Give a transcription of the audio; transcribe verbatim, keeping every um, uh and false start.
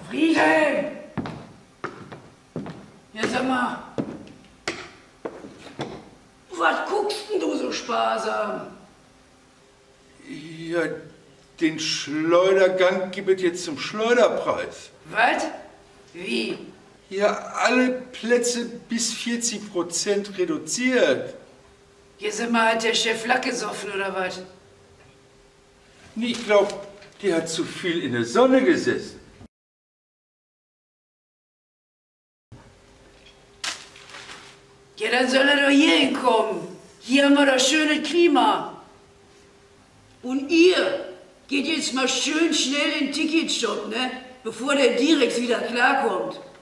Friedhelm! Ja, sag mal, was guckst denn du so sparsam? Ja, den Schleudergang gibt es jetzt zum Schleuderpreis. Was? Wie? Ja, alle Plätze bis vierzig Prozent reduziert. Ja, sag mal, hat der Chef Lack gesoffen oder was? Nee, ich glaube, der hat zu viel in der Sonne gesessen. Ja, dann soll er doch hier hinkommen. Hier haben wir doch schönes Klima. Und ihr geht jetzt mal schön schnell in den Ticketshop, ne? Bevor der direkt wieder klarkommt.